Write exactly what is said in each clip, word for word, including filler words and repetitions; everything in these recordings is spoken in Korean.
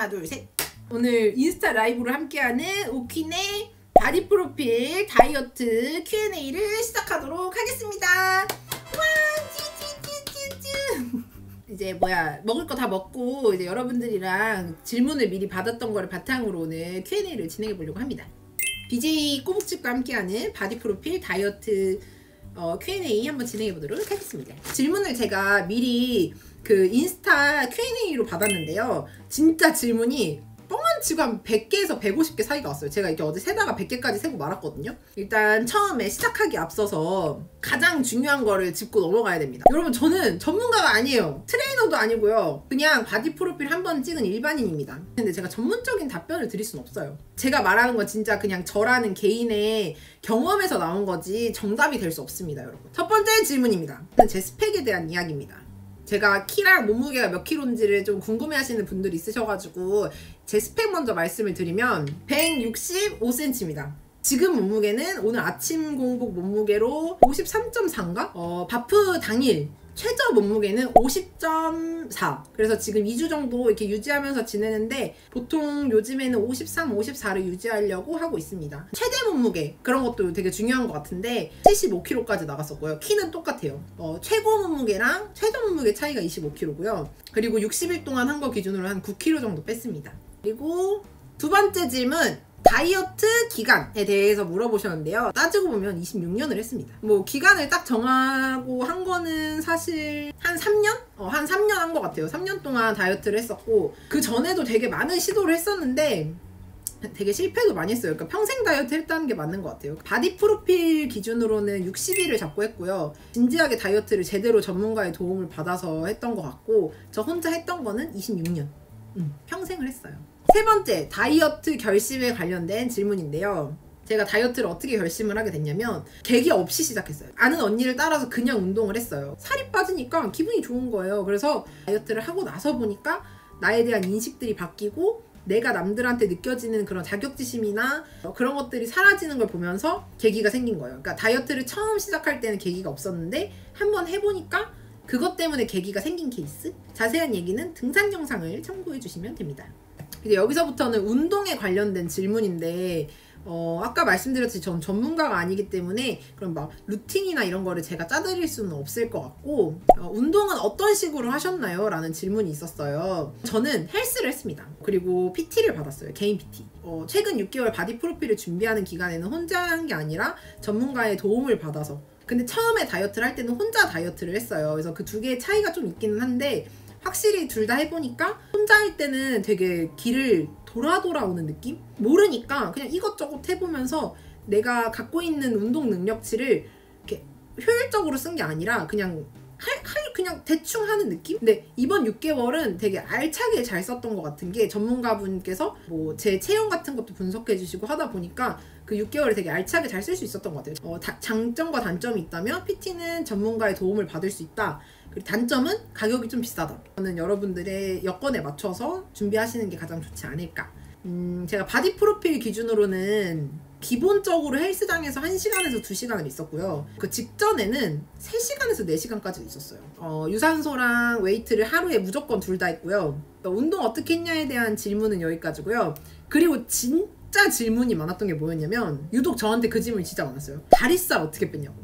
하나 둘 셋. 오늘 인스타 라이브로 함께하는 오퀸의 바디 프로필 다이어트 큐 앤 에이를 시작하도록 하겠습니다. 와, 찌찌찌찌찌. 이제 뭐야, 먹을 거 다 먹고 이제 여러분들이랑 질문을 미리 받았던 거를 바탕으로 오늘 큐 앤 에이를 진행해 보려고 합니다. 비제이 꼬북집과 함께하는 바디 프로필 다이어트 어, 큐 앤 에이 한번 진행해 보도록 하겠습니다. 질문을 제가 미리 그 인스타 큐 앤 에이로 받았는데요. 진짜 질문이 뻥안 치고 한 백 개에서 백오십 개 사이가 왔어요. 제가 이게 어제 세다가 백 개까지 세고 말았거든요. 일단 처음에 시작하기 앞서서 가장 중요한 거를 짚고 넘어가야 됩니다. 여러분, 저는 전문가가 아니에요. 트레이너도 아니고요. 그냥 바디 프로필 한번 찍은 일반인입니다. 근데 제가 전문적인 답변을 드릴 순 없어요. 제가 말하는 건 진짜 그냥 저라는 개인의 경험에서 나온 거지 정답이 될 수 없습니다, 여러분. 첫 번째 질문입니다. 제 스펙에 대한 이야기입니다. 제가 키랑 몸무게가 몇 킬로인지를 좀 궁금해 하시는 분들이 있으셔가지고 제 스펙 먼저 말씀을 드리면 백육십오 센티미터입니다. 지금 몸무게는 오늘 아침 공복 몸무게로 오십삼 점 사인가? 어, 바프 당일 최저 몸무게는 오십 점 사. 그래서 지금 이 주 정도 이렇게 유지하면서 지내는데 보통 요즘에는 오십삼, 오십사를 유지하려고 하고 있습니다. 최대 몸무게 그런 것도 되게 중요한 것 같은데 칠십오 킬로그램까지 나갔었고요. 키는 똑같아요. 어, 최고 몸무게랑 최저 몸무게 차이가 이십오 킬로그램고요. 그리고 육십 일 동안 한 거 기준으로 한 구 킬로그램 정도 뺐습니다. 그리고 두 번째 질문, 다이어트 기간에 대해서 물어보셨는데요. 따지고 보면 이십육 년을 했습니다. 뭐 기간을 딱 정하고 한 거는 사실 한 삼 년? 어, 한 삼 년 한 것 같아요. 삼 년 동안 다이어트를 했었고 그 전에도 되게 많은 시도를 했었는데 되게 실패도 많이 했어요. 그러니까 평생 다이어트 했다는 게 맞는 것 같아요. 바디 프로필 기준으로는 육십 일을 잡고 했고요. 진지하게 다이어트를 제대로 전문가의 도움을 받아서 했던 것 같고 저 혼자 했던 거는 이십육 년. 음, 평생을 했어요. 세 번째, 다이어트 결심에 관련된 질문인데요. 제가 다이어트를 어떻게 결심을 하게 됐냐면 계기 없이 시작했어요. 아는 언니를 따라서 그냥 운동을 했어요. 살이 빠지니까 기분이 좋은 거예요. 그래서 다이어트를 하고 나서 보니까 나에 대한 인식들이 바뀌고 내가 남들한테 느껴지는 그런 자격지심이나 그런 것들이 사라지는 걸 보면서 계기가 생긴 거예요. 그러니까 다이어트를 처음 시작할 때는 계기가 없었는데 한번 해보니까 그것 때문에 계기가 생긴 케이스? 자세한 얘기는 등산 영상을 참고해 주시면 됩니다. 이제 여기서부터는 운동에 관련된 질문인데 어, 아까 말씀드렸듯이 전 전문가가 아니기 때문에 그럼 막 루틴이나 이런 거를 제가 짜드릴 수는 없을 것 같고 어, 운동은 어떤 식으로 하셨나요? 라는 질문이 있었어요. 저는 헬스를 했습니다. 그리고 피티를 받았어요. 개인 피티. 어, 최근 육 개월 바디 프로필을 준비하는 기간에는 혼자 한 게 아니라 전문가의 도움을 받아서. 근데 처음에 다이어트를 할 때는 혼자 다이어트를 했어요. 그래서 그 두 개의 차이가 좀 있기는 한데 확실히 둘 다 해보니까 혼자 할 때는 되게 길을 돌아 돌아오는 느낌? 모르니까 그냥 이것저것 해보면서 내가 갖고 있는 운동 능력치를 이렇게 효율적으로 쓴 게 아니라 그냥 할, 할 그냥 대충 하는 느낌? 근데 이번 육 개월은 되게 알차게 잘 썼던 것 같은 게 전문가분께서 뭐 제 체형 같은 것도 분석해 주시고 하다 보니까 그 육 개월을 되게 알차게 잘 쓸 수 있었던 것 같아요. 어, 다, 장점과 단점이 있다면 피티는 전문가의 도움을 받을 수 있다. 그리고 단점은 가격이 좀 비싸다. 저는 여러분들의 여건에 맞춰서 준비하시는 게 가장 좋지 않을까. 음, 제가 바디 프로필 기준으로는 기본적으로 헬스장에서 한 시간에서 두 시간을 있었고요. 그 직전에는 세 시간에서 네 시간까지 있었어요. 어, 유산소랑 웨이트를 하루에 무조건 둘 다 했고요. 운동 어떻게 했냐에 대한 질문은 여기까지고요. 그리고 진짜 질문이 많았던 게 뭐였냐면 유독 저한테 그 질문이 진짜 많았어요. 다리살 어떻게 뺐냐고.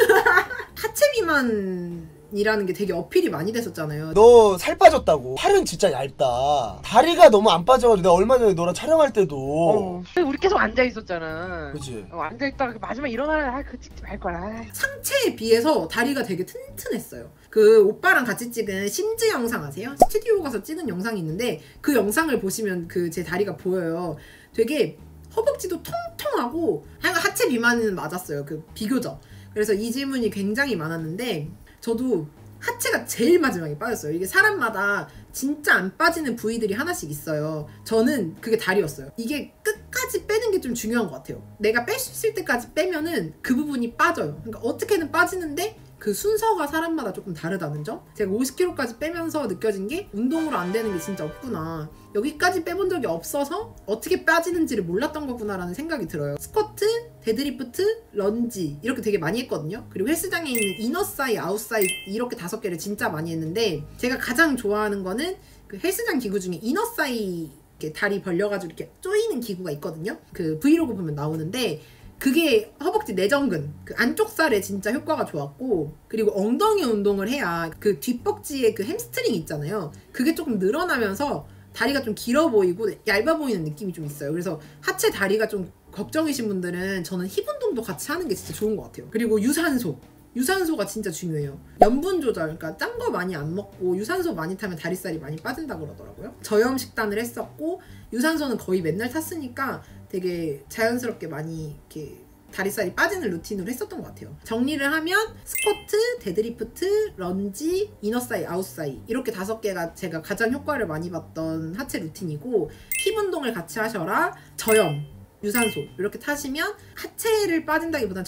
하체 비만 이라는 게 되게 어필이 많이 됐었잖아요. 너 살 빠졌다고. 팔은 진짜 얇다. 다리가 너무 안 빠져가지고 내가 얼마 전에 너랑 촬영할 때도 어, 우리 계속 앉아있었잖아. 그치? 어, 앉아있다가 마지막에 일어나는 아, 그 찍지 말 거라. 상체에 비해서 다리가 되게 튼튼했어요. 그 오빠랑 같이 찍은 심즈 영상 아세요? 스튜디오 가서 찍은 영상이 있는데 그 영상을 보시면 그 제 다리가 보여요. 되게 허벅지도 통통하고 하체 비만은 맞았어요. 그 비교적. 그래서 이 질문이 굉장히 많았는데 저도 하체가 제일 마지막에 빠졌어요. 이게 사람마다 진짜 안 빠지는 부위들이 하나씩 있어요. 저는 그게 다리였어요. 이게 끝까지 빼는 게 좀 중요한 것 같아요. 내가 뺄 수 있을 때까지 빼면은 그 부분이 빠져요. 그러니까 어떻게든 빠지는데 그 순서가 사람마다 조금 다르다는 점? 제가 오십 킬로그램까지 빼면서 느껴진 게 운동으로 안 되는 게 진짜 없구나. 여기까지 빼본 적이 없어서 어떻게 빠지는지를 몰랐던 거구나 라는 생각이 들어요. 스쿼트, 데드리프트, 런지 이렇게 되게 많이 했거든요. 그리고 헬스장에 있는 이너사이, 아웃사이 이렇게 다섯 개를 진짜 많이 했는데 제가 가장 좋아하는 거는 그 헬스장 기구 중에 이너사이 이렇게 다리 벌려가지고 이렇게 조이는 기구가 있거든요. 그 브이로그 보면 나오는데 그게 허벅지 내전근 그 안쪽 살에 진짜 효과가 좋았고, 그리고 엉덩이 운동을 해야 그 뒷벅지에 그 햄스트링 있잖아요. 그게 조금 늘어나면서 다리가 좀 길어 보이고 얇아 보이는 느낌이 좀 있어요. 그래서 하체 다리가 좀 걱정이신 분들은 저는 힙 운동도 같이 하는 게 진짜 좋은 것 같아요. 그리고 유산소 유산소가 진짜 중요해요. 염분 조절, 그러니까 짠 거 많이 안 먹고 유산소 많이 타면 다리살이 많이 빠진다 그러더라고요. 저염 식단을 했었고 유산소는 거의 맨날 탔으니까 되게 자연스럽게 많이 이렇게 다리살이 빠지는 루틴으로 했었던 것 같아요. 정리를 하면 스쿼트, 데드리프트, 런지, 이너사이, 아웃사이 이렇게 다섯 개가 제가 가장 효과를 많이 봤던 하체 루틴이고, 힙 운동을 같이 하셔라, 저염, 유산소 이렇게 타시면 하체를 빠진다기보다는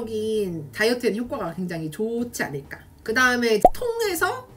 전반적인 다이어트에는 효과가 굉장히 좋지 않을까. 그 다음에 통에서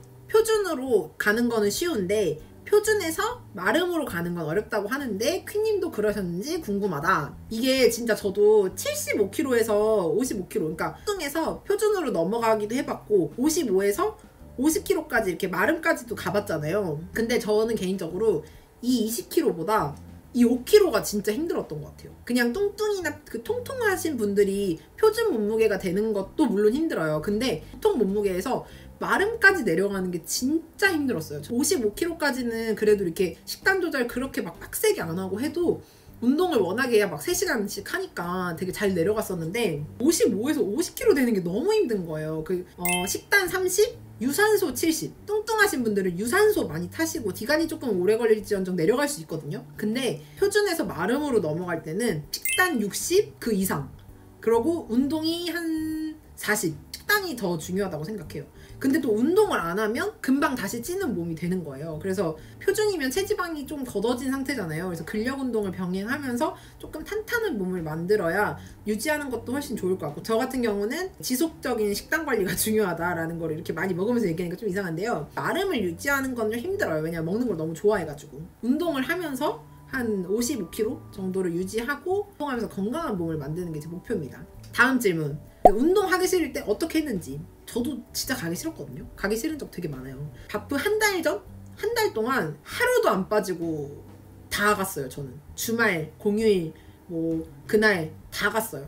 표준으로 가는 거는 쉬운데 표준에서 마름으로 가는 건 어렵다고 하는데 퀸님도 그러셨는지 궁금하다. 이게 진짜 저도 칠십오 킬로그램에서 오십오 킬로그램, 그러니까 통에서 표준으로 넘어가기도 해봤고 오십오에서 오십 킬로그램까지 이렇게 마름까지도 가봤잖아요. 근데 저는 개인적으로 이 이십 킬로그램보다 이 오 킬로그램가 진짜 힘들었던 것 같아요. 그냥 뚱뚱이나 그 통통하신 분들이 표준 몸무게가 되는 것도 물론 힘들어요. 근데 보통 몸무게에서 마름까지 내려가는 게 진짜 힘들었어요. 오십오 킬로그램까지는 그래도 이렇게 식단 조절 그렇게 막 빡세게 안 하고 해도 운동을 워낙에 해야 막 세 시간씩 하니까 되게 잘 내려갔었는데 오십오에서 오십 킬로그램 되는 게 너무 힘든 거예요. 그 어, 식단 삼십, 유산소 칠십. 뚱뚱하신 분들은 유산소 많이 타시고 디간이 조금 오래 걸릴지언정 내려갈 수 있거든요. 근데 표준에서 마름으로 넘어갈 때는 식단 육십 그 이상, 그러고 운동이 한 사십. 식단이 더 중요하다고 생각해요. 근데 또 운동을 안 하면 금방 다시 찌는 몸이 되는 거예요. 그래서 표준이면 체지방이 좀 걷어진 상태잖아요. 그래서 근력 운동을 병행하면서 조금 탄탄한 몸을 만들어야 유지하는 것도 훨씬 좋을 것 같고, 저 같은 경우는 지속적인 식단 관리가 중요하다라는 걸 이렇게 많이 먹으면서 얘기하니까 좀 이상한데요. 마름을 유지하는 건 좀 힘들어요. 왜냐면 먹는 걸 너무 좋아해가지고. 운동을 하면서 한 오십오 킬로그램 정도를 유지하고 운동하면서 건강한 몸을 만드는 게 제 목표입니다. 다음 질문. 운동하기 싫을 때 어떻게 했는지. 저도 진짜 가기 싫었거든요. 가기 싫은 적 되게 많아요. 바프 한 달 전? 한 달 동안 하루도 안 빠지고 다 갔어요. 저는 주말, 공휴일, 뭐 그날 다 갔어요.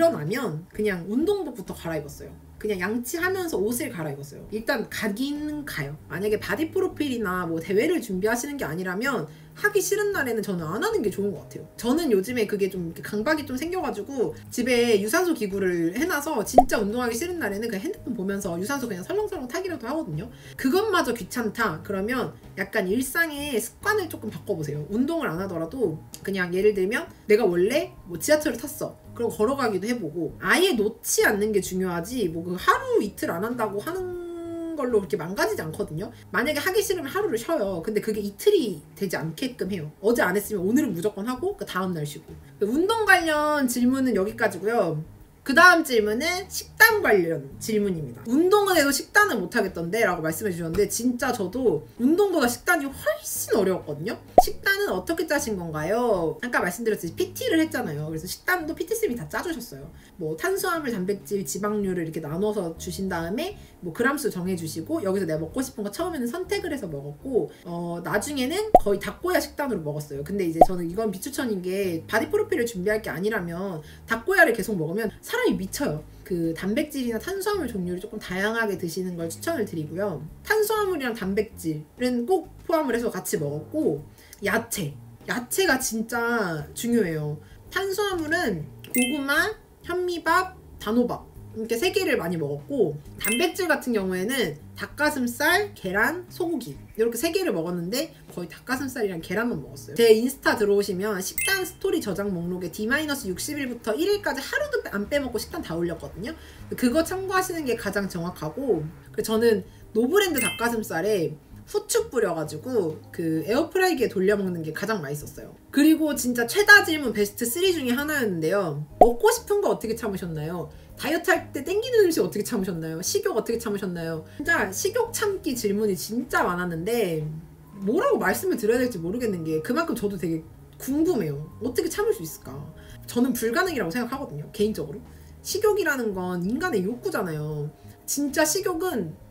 일어나면 그냥 운동복부터 갈아입었어요. 그냥 양치하면서 옷을 갈아입었어요. 일단 가기는 가요. 만약에 바디 프로필이나 뭐 대회를 준비하시는 게 아니라면 하기 싫은 날에는 저는 안 하는 게 좋은 것 같아요. 저는 요즘에 그게 좀 강박이 좀 생겨가지고 집에 유산소 기구를 해놔서 진짜 운동하기 싫은 날에는 그냥 핸드폰 보면서 유산소 그냥 설렁설렁 타기라도 하거든요. 그것마저 귀찮다 그러면 약간 일상의 습관을 조금 바꿔보세요. 운동을 안 하더라도 그냥 예를 들면 내가 원래 뭐 지하철을 탔어. 그럼 걸어가기도 해보고, 아예 놓지 않는 게 중요하지 뭐 그 하루 이틀 안 한다고 하는 걸로 그렇게 망가지지 않거든요. 만약에 하기 싫으면 하루를 쉬어요. 근데 그게 이틀이 되지 않게끔 해요. 어제 안 했으면 오늘은 무조건 하고 그 다음날 쉬고. 운동 관련 질문은 여기까지고요. 그 다음 질문은 식단 관련 질문입니다. 운동은 해도 식단을 못하겠던데 라고 말씀해 주셨는데 진짜 저도 운동보다 식단이 훨씬 어려웠거든요. 식단은 어떻게 짜신 건가요? 아까 말씀드렸듯이 피티를 했잖아요. 그래서 식단도 피티쌤이 다 짜주셨어요. 뭐 탄수화물, 단백질, 지방류를 이렇게 나눠서 주신 다음에 뭐 그람수 정해주시고 여기서 내가 먹고 싶은 거 처음에는 선택을 해서 먹었고, 어 나중에는 거의 닭고야 식단으로 먹었어요. 근데 이제 저는 이건 비추천인 게 바디 프로필을 준비할 게 아니라면 닭고야를 계속 먹으면 사람이 미쳐요. 그 단백질이나 탄수화물 종류를 조금 다양하게 드시는 걸 추천을 드리고요. 탄수화물이랑 단백질은 꼭 포함을 해서 같이 먹었고, 야채 야채가 진짜 중요해요. 탄수화물은 고구마, 현미밥, 단호박 이렇게 세 개를 많이 먹었고, 단백질 같은 경우에는 닭가슴살, 계란, 소고기 이렇게 세 개를 먹었는데 거의 닭가슴살이랑 계란만 먹었어요. 제 인스타 들어오시면 식단 스토리 저장 목록에 디 육십 일부터 일 일까지 하루도 안 빼먹고 식단 다 올렸거든요. 그거 참고하시는 게 가장 정확하고, 저는 노브랜드 닭가슴살에 후추 뿌려가지고 그 에어프라이기에 돌려 먹는 게 가장 맛있었어요. 그리고 진짜 최다 질문 베스트 삼 중에 하나였는데요. 먹고 싶은 거 어떻게 참으셨나요? 다이어트 할 때 땡기는 음식 어떻게 참으셨나요? 식욕 어떻게 참으셨나요? 진짜 식욕 참기 질문이 진짜 많았는데 뭐라고 말씀을 드려야 될지 모르겠는 게 그만큼 저도 되게 궁금해요. 어떻게 참을 수 있을까? 저는 불가능이라고 생각하거든요. 개인적으로. 식욕이라는 건 인간의 욕구잖아요. 진짜 식욕은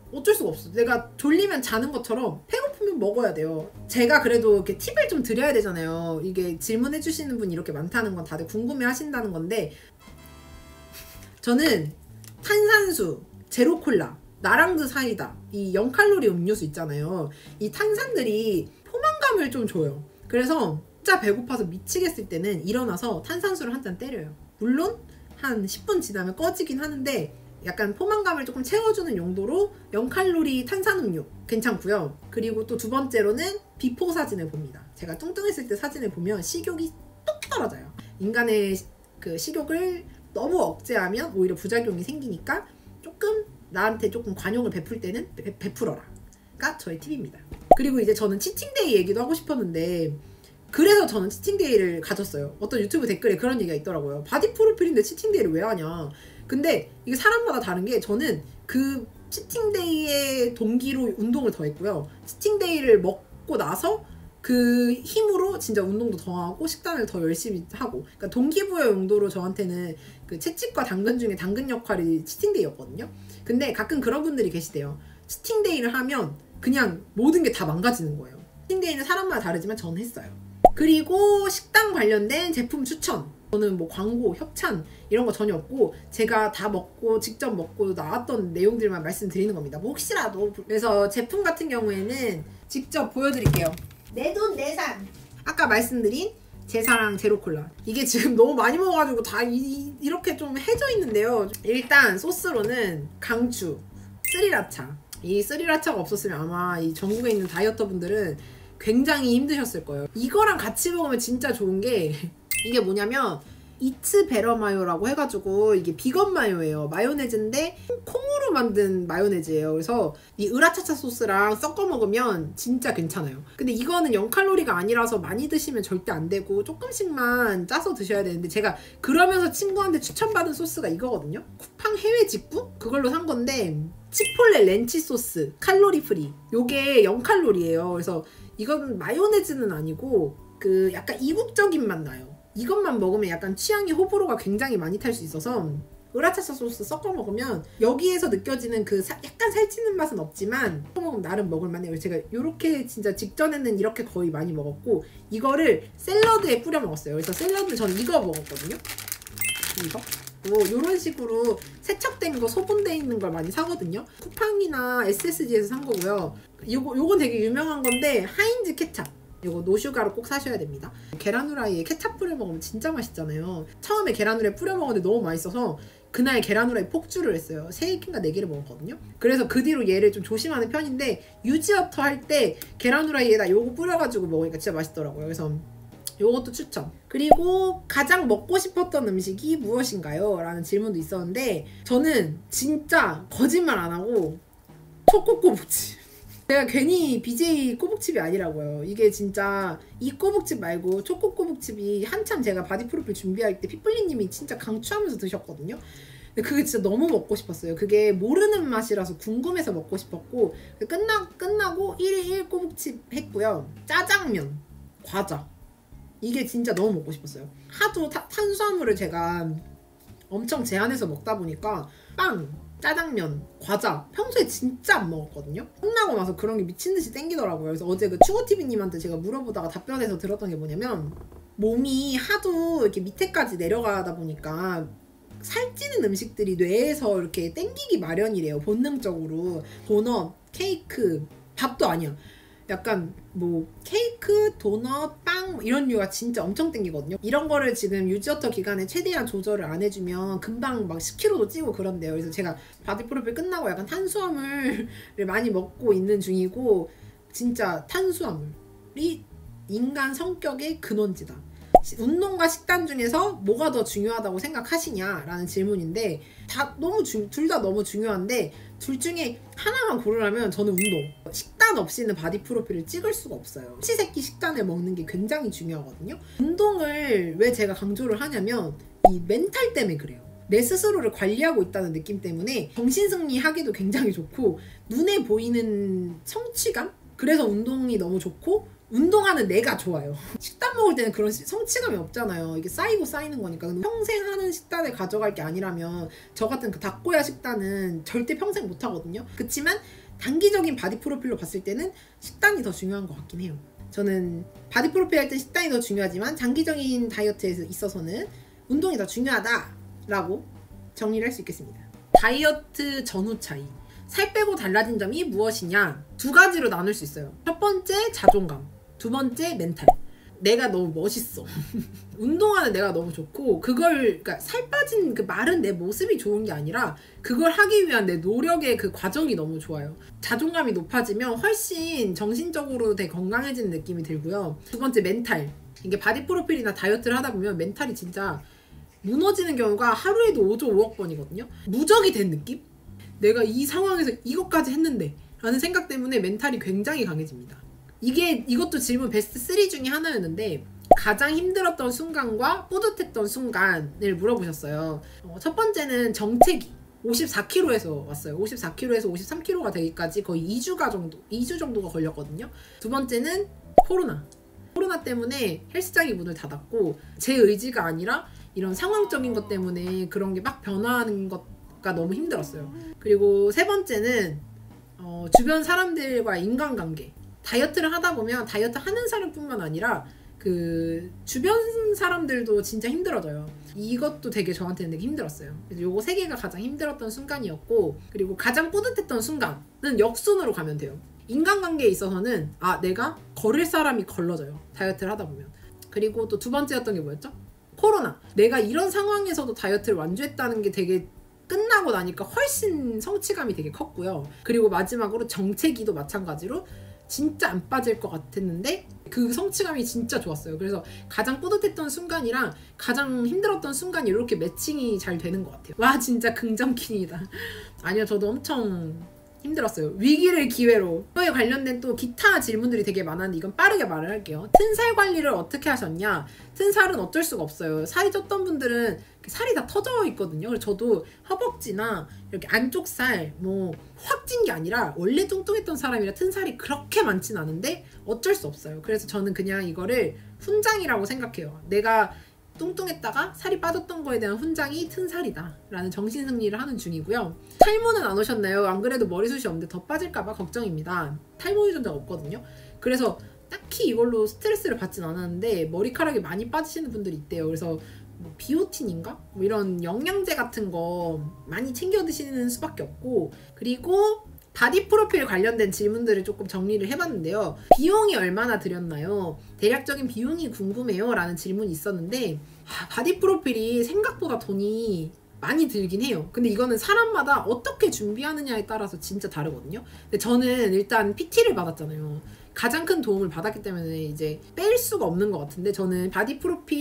어쩔 수가 없어. 내가 졸리면 자는 것처럼 배고프면 먹어야 돼요. 제가 그래도 이렇게 팁을 좀 드려야 되잖아요. 이게 질문해 주시는 분이 이렇게 많다는 건 다들 궁금해 하신다는 건데, 저는 탄산수, 제로콜라, 나랑드 사이다, 이 영 칼로리 음료수 있잖아요. 이 탄산들이 포만감을 좀 줘요. 그래서 진짜 배고파서 미치겠을 때는 일어나서 탄산수를 한 잔 때려요. 물론 한 십 분 지나면 꺼지긴 하는데 약간 포만감을 조금 채워주는 용도로 영 칼로리 탄산음료 괜찮고요. 그리고 또 두 번째로는 비포 사진을 봅니다. 제가 뚱뚱했을 때 사진을 보면 식욕이 뚝 떨어져요. 인간의 그 식욕을 너무 억제하면 오히려 부작용이 생기니까 조금 나한테 조금 관용을 베풀 때는 베, 베풀어라.가 저의 팁입니다. 그리고 이제 저는 치팅데이 얘기도 하고 싶었는데, 그래서 저는 치팅데이를 가졌어요. 어떤 유튜브 댓글에 그런 얘기가 있더라고요. 바디 프로필인데 치팅데이를 왜 하냐. 근데 이게 사람마다 다른 게, 저는 그 치팅데이의 동기로 운동을 더 했고요. 치팅데이를 먹고 나서 그 힘으로 진짜 운동도 더 하고 식단을 더 열심히 하고, 그러니까 동기부여 용도로 저한테는 그 채찍과 당근 중에 당근 역할이 치팅데이였거든요. 근데 가끔 그런 분들이 계시대요. 치팅데이를 하면 그냥 모든 게 다 망가지는 거예요. 치팅데이는 사람마다 다르지만 저는 했어요. 그리고 식단 관련된 제품 추천, 저는 뭐 광고, 협찬 이런 거 전혀 없고 제가 다 먹고 직접 먹고 나왔던 내용들만 말씀드리는 겁니다. 뭐 혹시라도. 그래서 제품 같은 경우에는 직접 보여드릴게요. 내 돈 내산. 아까 말씀드린 제사랑 제로콜라, 이게 지금 너무 많이 먹어가지고 다 이, 이렇게 좀 해져 있는데요. 일단 소스로는 강추, 스리라차. 이 스리라차가 없었으면 아마 이 전국에 있는 다이어터 분들은 굉장히 힘드셨을 거예요. 이거랑 같이 먹으면 진짜 좋은 게, 이게 뭐냐면 이츠 베러 마요라고 해가지고 이게 비건 마요예요. 마요네즈인데 콩으로 만든 마요네즈예요. 그래서 이 으라차차 소스랑 섞어 먹으면 진짜 괜찮아요. 근데 이거는 영 칼로리가 아니라서 많이 드시면 절대 안 되고 조금씩만 짜서 드셔야 되는데, 제가 그러면서 친구한테 추천받은 소스가 이거거든요. 쿠팡 해외 직구? 그걸로 산 건데, 치폴레 렌치 소스 칼로리 프리. 요게 영 칼로리예요. 그래서 이건 마요네즈는 아니고 그 약간 이국적인 맛 나요. 이것만 먹으면 약간 취향이 호불호가 굉장히 많이 탈 수 있어서 으라차차 소스 섞어 먹으면 여기에서 느껴지는 그 사, 약간 살찌는 맛은 없지만 섞어 먹으면 나름 먹을만해요. 제가 이렇게 진짜 직전에는 이렇게 거의 많이 먹었고, 이거를 샐러드에 뿌려 먹었어요. 그래서 샐러드 저는 이거 먹었거든요. 이거 뭐 이런 식으로 세척된 거, 소분돼 있는 걸 많이 사거든요. 쿠팡이나 에스에스지에서 산 거고요. 요거, 요건 되게 유명한 건데 하인즈 케찹, 이거 노슈가로 꼭 사셔야 됩니다. 계란 후라이에 케찹 뿌려 먹으면 진짜 맛있잖아요. 처음에 계란 후라이 뿌려 먹었는데 너무 맛있어서 그날 계란 후라이 폭주를 했어요. 세 개인가 네 개를 먹었거든요. 그래서 그 뒤로 얘를 좀 조심하는 편인데, 유지어터 할 때 계란 후라이에다 요거 뿌려가지고 먹으니까 진짜 맛있더라고요. 그래서 요것도 추천. 그리고 가장 먹고 싶었던 음식이 무엇인가요? 라는 질문도 있었는데, 저는 진짜 거짓말 안 하고 초코꼬북칩. 제가 괜히 비제이 꼬북칩이 아니라고요. 이게 진짜 이 꼬북칩 말고 초코 꼬북칩이 한참 제가 바디 프로필 준비할 때 피플리님이 진짜 강추하면서 드셨거든요. 근데 그게 진짜 너무 먹고 싶었어요. 그게 모르는 맛이라서 궁금해서 먹고 싶었고, 끝나, 끝나고 일 일 일 꼬북칩 했고요. 짜장면, 과자, 이게 진짜 너무 먹고 싶었어요. 하도 타, 탄수화물을 제가 엄청 제한해서 먹다 보니까 빵, 짜장면, 과자 평소에 진짜 안 먹었거든요. 끝나고 나서 그런 게 미친듯이 땡기더라고요. 그래서 어제 그 추구티비님한테 제가 물어보다가 답변해서 들었던 게 뭐냐면, 몸이 하도 이렇게 밑에까지 내려가다 보니까 살찌는 음식들이 뇌에서 이렇게 땡기기 마련이래요. 본능적으로. 도넛, 케이크, 밥도 아니야. 약간 뭐 케이크, 도넛, 빵 이런 류가 진짜 엄청 땡기거든요. 이런 거를 지금 유지어터 기간에 최대한 조절을 안 해주면 금방 막 십 킬로그램도 찌고 그런데요. 그래서 제가 바디 프로필 끝나고 약간 탄수화물을 많이 먹고 있는 중이고, 진짜 탄수화물이 인간 성격의 근원지다. 운동과 식단 중에서 뭐가 더 중요하다고 생각하시냐라는 질문인데, 다 너무 둘 다 너무 중요한데 둘 중에 하나만 고르라면 저는 운동. 식단 없이는 바디 프로필을 찍을 수가 없어요. 삼시세끼 식단을 먹는 게 굉장히 중요하거든요. 운동을 왜 제가 강조를 하냐면 이 멘탈 때문에 그래요. 내 스스로를 관리하고 있다는 느낌 때문에 정신승리 하기도 굉장히 좋고, 눈에 보이는 성취감? 그래서 운동이 너무 좋고, 운동하는 내가 좋아요. 식단 먹을 때는 그런 성취감이 없잖아요. 이게 쌓이고 쌓이는 거니까. 근데 평생 하는 식단을 가져갈 게 아니라면 저 같은 그 닭고야 식단은 절대 평생 못 하거든요. 그치만 단기적인 바디 프로필로 봤을 때는 식단이 더 중요한 것 같긴 해요. 저는 바디 프로필 할 때 식단이 더 중요하지만 장기적인 다이어트에 있어서는 운동이 더 중요하다라고 정리를 할 수 있겠습니다. 다이어트 전후 차이. 살 빼고 달라진 점이 무엇이냐? 두 가지로 나눌 수 있어요. 첫 번째 자존감, 두 번째 멘탈. 내가 너무 멋있어. 운동하는 내가 너무 좋고 그걸 그러니까 살 빠진 그 마른 내 모습이 좋은 게 아니라 그걸 하기 위한 내 노력의 그 과정이 너무 좋아요. 자존감이 높아지면 훨씬 정신적으로 되게 건강해지는 느낌이 들고요. 두 번째 멘탈. 이게 바디 프로필이나 다이어트를 하다 보면 멘탈이 진짜 무너지는 경우가 하루에도 오조 오억 번이거든요. 무적이 된 느낌? 내가 이 상황에서 이것까지 했는데 라는 생각 때문에 멘탈이 굉장히 강해집니다. 이게 이것도 질문 베스트 쓰리 중에 하나였는데 가장 힘들었던 순간과 뿌듯했던 순간을 물어보셨어요. 어, 첫 번째는 정체기. 오십사 킬로그램에서 왔어요. 오십사 킬로그램에서 오십삼 킬로그램가 되기까지 거의 이 주가 정도, 이 주 정도가 걸렸거든요. 두 번째는 코로나. 코로나 때문에 헬스장이 문을 닫았고 제 의지가 아니라 이런 상황적인 것 때문에 그런 게 막 변화하는 것가 너무 힘들었어요. 그리고 세 번째는 어, 주변 사람들과 인간관계. 다이어트를 하다 보면 다이어트 하는 사람뿐만 아니라 그 주변 사람들도 진짜 힘들어져요. 이것도 되게 저한테는 되게 힘들었어요. 그래서 요거 세 개가 가장 힘들었던 순간이었고 그리고 가장 뿌듯했던 순간은 역순으로 가면 돼요. 인간관계에 있어서는 아 내가 걸을 사람이 걸러져요. 다이어트를 하다 보면. 그리고 또 두 번째였던 게 뭐였죠? 코로나. 내가 이런 상황에서도 다이어트를 완주했다는 게 되게 끝나고 나니까 훨씬 성취감이 되게 컸고요. 그리고 마지막으로 정체기도 마찬가지로 진짜 안 빠질 것 같았는데 그 성취감이 진짜 좋았어요. 그래서 가장 뿌듯했던 순간이랑 가장 힘들었던 순간이 이렇게 매칭이 잘 되는 것 같아요. 와 진짜 긍정킹이다. 아니요 저도 엄청 힘들었어요. 위기를 기회로. 이거에 관련된 또 기타 질문들이 되게 많았는데 이건 빠르게 말을 할게요. 튼살 관리를 어떻게 하셨냐? 튼살은 어쩔 수가 없어요. 살이 쪘던 분들은 살이 다 터져 있거든요. 그래서 저도 허벅지나 이렇게 안쪽 살 뭐 확 찐 게 아니라 원래 뚱뚱했던 사람이라 튼살이 그렇게 많진 않은데 어쩔 수 없어요. 그래서 저는 그냥 이거를 훈장이라고 생각해요. 내가 뚱뚱했다가 살이 빠졌던 거에 대한 훈장이 튼살이다 라는 정신승리를 하는 중이고요. 탈모는 안 오셨나요? 안 그래도 머리숱이 없는데 더 빠질까봐 걱정입니다. 탈모 유전자가 없거든요. 그래서 딱히 이걸로 스트레스를 받진 않았는데 머리카락이 많이 빠지시는 분들이 있대요. 그래서 뭐 비오틴인가? 뭐 이런 영양제 같은 거 많이 챙겨 드시는 수밖에 없고 그리고 바디 프로필 관련된 질문들을 조금 정리를 해봤는데요. 비용이 얼마나 들였나요? 대략적인 비용이 궁금해요 라는 질문이 있었는데 아, 바디 프로필이 생각보다 돈이 많이 들긴 해요. 근데 이거는 사람마다 어떻게 준비하느냐에 따라서 진짜 다르거든요. 근데 저는 일단 피티를 받았잖아요. 가장 큰 도움을 받았기 때문에 이제 뺄 수가 없는 것 같은데 저는 바디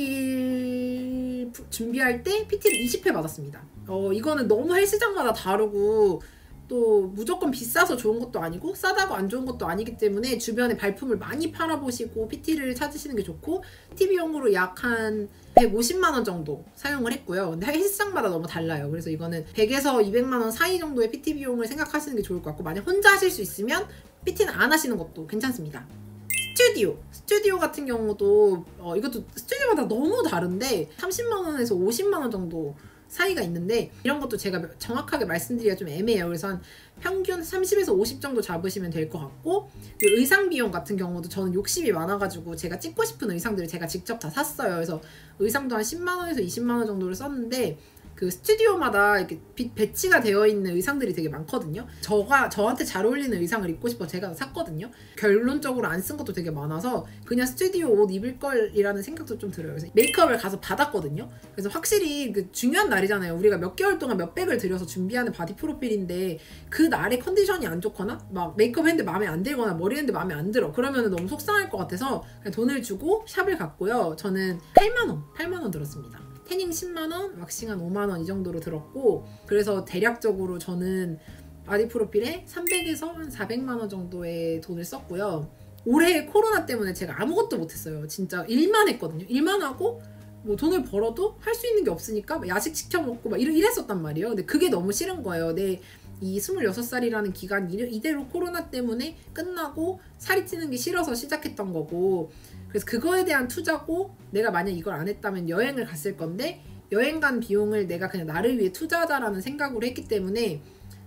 프로필 준비할 때 피티를 이십 회 받았습니다. 어, 이거는 너무 헬스장마다 다르고 또 무조건 비싸서 좋은 것도 아니고 싸다고 안 좋은 것도 아니기 때문에 주변에 발품을 많이 팔아보시고 피티를 찾으시는 게 좋고 피티 비용으로 약 한 백오십만 원 정도 사용을 했고요. 근데 헬스장마다 너무 달라요. 그래서 이거는 백에서 이백만 원 사이 정도의 피티 비용을 생각하시는 게 좋을 것 같고 만약 혼자 하실 수 있으면 피티는 안 하시는 것도 괜찮습니다. 스튜디오. 스튜디오 같은 경우도 어, 이것도 스튜디오마다 너무 다른데 삼십만 원에서 오십만 원 정도 사이가 있는데 이런 것도 제가 정확하게 말씀드리기가 좀 애매해요. 그래서 한 평균 삼십에서 오십 정도 잡으시면 될 것 같고 의상 비용 같은 경우도 저는 욕심이 많아가지고 제가 찍고 싶은 의상들을 제가 직접 다 샀어요. 그래서 의상도 한 십만 원에서 이십만 원 정도를 썼는데 그 스튜디오마다 이렇게 빛 배치가 되어 있는 의상들이 되게 많거든요. 저가 저한테 잘 어울리는 의상을 입고 싶어 제가 샀거든요. 결론적으로 안 쓴 것도 되게 많아서 그냥 스튜디오 옷 입을 걸이라는 생각도 좀 들어요. 그래서 메이크업을 가서 받았거든요. 그래서 확실히 그 중요한 날이잖아요. 우리가 몇 개월 동안 몇 백을 들여서 준비하는 바디 프로필인데 그 날의 컨디션이 안 좋거나 막 메이크업 했는데 마음에 안 들거나 머리 했는데 마음에 안 들어. 그러면 너무 속상할 것 같아서 그냥 돈을 주고 샵을 갔고요. 저는 팔만 원, 팔만 원 들었습니다. 태닝 십만 원, 왁싱 한 오만 원 이 정도로 들었고 그래서 대략적으로 저는 바디 프로필에 삼백에서 한 사백만 원 정도의 돈을 썼고요. 올해 코로나 때문에 제가 아무것도 못했어요. 진짜 일만 했거든요. 일만 하고 뭐 돈을 벌어도 할 수 있는 게 없으니까 야식 시켜 먹고 막 이랬었단 말이에요. 근데 그게 너무 싫은 거예요. 내 이 스물여섯 살이라는 기간 이대로 코로나 때문에 끝나고 살이 찌는 게 싫어서 시작했던 거고, 그래서 그거에 대한 투자고, 내가 만약 이걸 안 했다면 여행을 갔을 건데 여행 간 비용을 내가 그냥 나를 위해 투자하자라는 생각으로 했기 때문에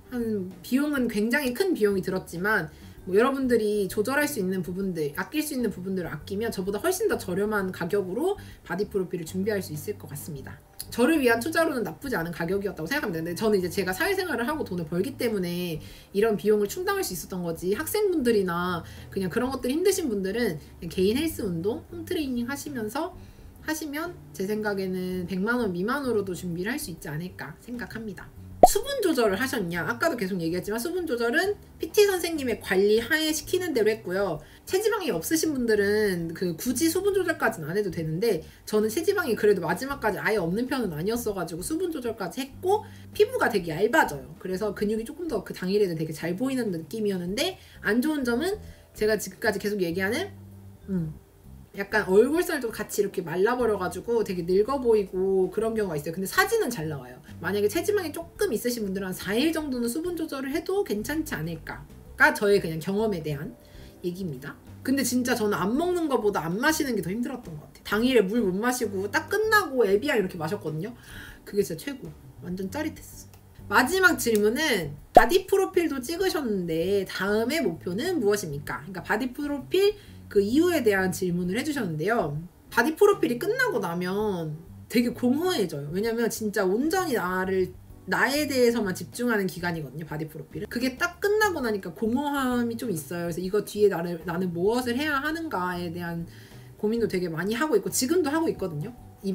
한 비용은 굉장히 큰 비용이 들었지만, 뭐 여러분들이 조절할 수 있는 부분들, 아낄 수 있는 부분들을 아끼면 저보다 훨씬 더 저렴한 가격으로 바디 프로필을 준비할 수 있을 것 같습니다. 저를 위한 투자로는 나쁘지 않은 가격이었다고 생각합니다. 근데 저는 이제 제가 사회생활을 하고 돈을 벌기 때문에 이런 비용을 충당할 수 있었던 거지, 학생분들이나 그냥 그런 것들이 힘드신 분들은 그냥 개인 헬스 운동, 홈트레이닝 하시면서 하시면 제 생각에는 백만 원 미만으로도 준비를 할 수 있지 않을까 생각합니다. 수분 조절을 하셨냐? 아까도 계속 얘기했지만 수분 조절은 피티 선생님의 관리 하에 시키는 대로 했고요. 체지방이 없으신 분들은 그 굳이 수분 조절까지는 안 해도 되는데, 저는 체지방이 그래도 마지막까지 아예 없는 편은 아니었어가지고 수분 조절까지 했고, 피부가 되게 얇아져요. 그래서 근육이 조금 더 그 당일에는 되게 잘 보이는 느낌이었는데, 안 좋은 점은 제가 지금까지 계속 얘기하는 음, 약간 얼굴살도 같이 이렇게 말라버려가지고 되게 늙어 보이고 그런 경우가 있어요. 근데 사진은 잘 나와요. 만약에 체지방이 조금 있으신 분들은 한 사 일 정도는 수분 조절을 해도 괜찮지 않을까가 저의 그냥 경험에 대한 얘기입니다. 근데 진짜 저는 안 먹는 것보다 안 마시는 게 더 힘들었던 것 같아요. 당일에 물 못 마시고 딱 끝나고 에비앙 이렇게 마셨거든요. 그게 진짜 최고. 완전 짜릿했어. 마지막 질문은 바디 프로필도 찍으셨는데 다음의 목표는 무엇입니까? 그러니까 바디 프로필 그 이후에 대한 질문을 해주셨는데요. 바디 프로필이 끝나고 나면 되게 공허해져요. 왜냐면 진짜 온전히 나를 나에 대해서만 집중하는 기간이거든요, 바디 프로필은. 그게 딱 끝나고 나니까 공허함이 좀 있어요. 그래서 이거 뒤에 나를, 나는 무엇을 해야 하는가에 대한 고민도 되게 많이 하고 있고, 지금도 하고 있거든요.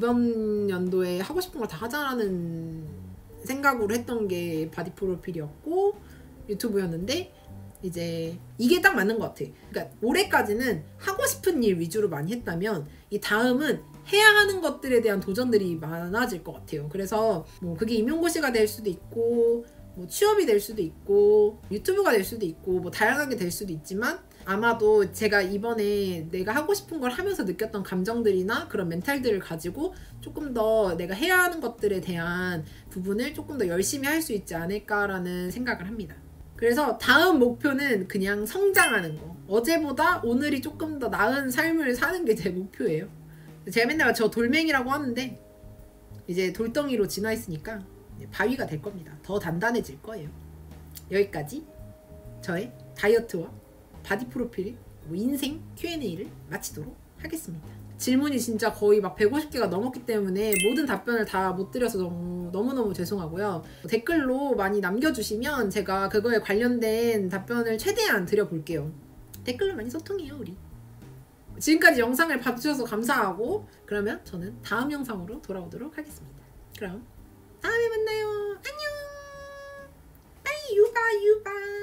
이번 연도에 하고 싶은 걸 다 하자라는 생각으로 했던 게 바디 프로필이었고 유튜브였는데, 이제 이게 딱 맞는 것 같아. 그러니까 올해까지는 하고 싶은 일 위주로 많이 했다면, 이 다음은 해야 하는 것들에 대한 도전들이 많아질 것 같아요. 그래서 뭐 그게 임용고시가 될 수도 있고, 뭐 취업이 될 수도 있고, 유튜브가 될 수도 있고, 뭐 다양하게 될 수도 있지만, 아마도 제가 이번에 내가 하고 싶은 걸 하면서 느꼈던 감정들이나 그런 멘탈들을 가지고 조금 더 내가 해야 하는 것들에 대한 부분을 조금 더 열심히 할 수 있지 않을까라는 생각을 합니다. 그래서 다음 목표는 그냥 성장하는 거. 어제보다 오늘이 조금 더 나은 삶을 사는 게 제 목표예요. 제가 맨날 저 돌멩이라고 하는데 이제 돌덩이로 진화했으니까 바위가 될 겁니다. 더 단단해질 거예요. 여기까지 저의 다이어트와 바디 프로필, 뭐 인생 큐 앤 에이를 마치도록 하겠습니다. 질문이 진짜 거의 막 백오십 개가 넘었기 때문에 모든 답변을 다 못 드려서 너무, 너무너무 죄송하고요. 댓글로 많이 남겨주시면 제가 그거에 관련된 답변을 최대한 드려볼게요. 댓글로 많이 소통해요, 우리. 지금까지 영상을 봐주셔서 감사하고, 그러면 저는 다음 영상으로 돌아오도록 하겠습니다. 그럼 다음에 만나요. 안녕. 빠이 유바 유바.